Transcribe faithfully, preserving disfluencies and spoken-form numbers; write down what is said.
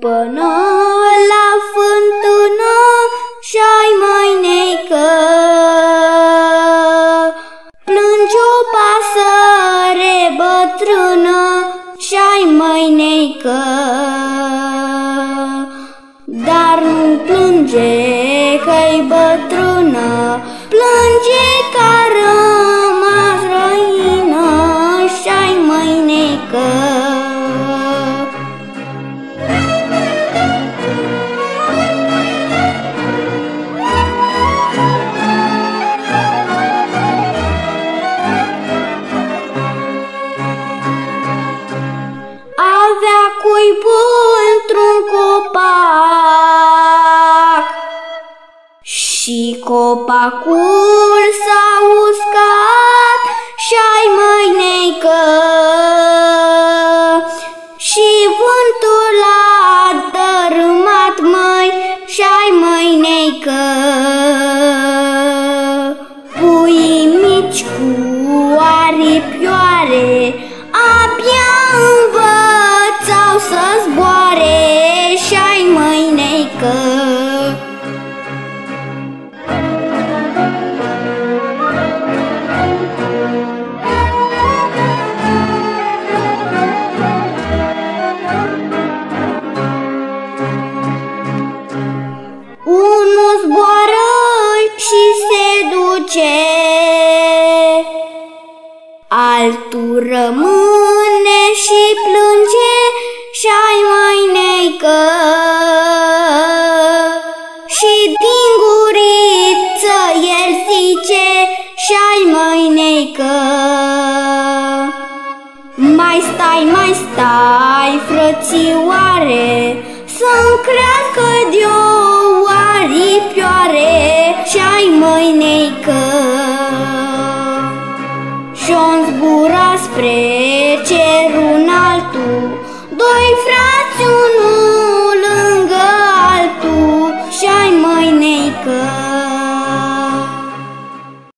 până la fântână și-ai măinecă. Plânge o pasăre bătrână și-ai măinecă. Dar nu plânge că-i bătrână, plânge că a rămas răină și-ai măinecă. Avea cuibul într-un copac și copacul s-a uscat și-ai măinecă. Și vântul a dărâmat, măi, și-ai măinecă. Puii mici cu aripioare abia învățau să zboare și-ai măinecă. Unul zboară și se duce, altul rămâne și plânge și-ai măinecă. Și din guriță el zice și-ai măinecă. Mai stai, mai stai, frățioare, să-mi crească de-o aripioare și-ai măinecă. Și-o zbura spre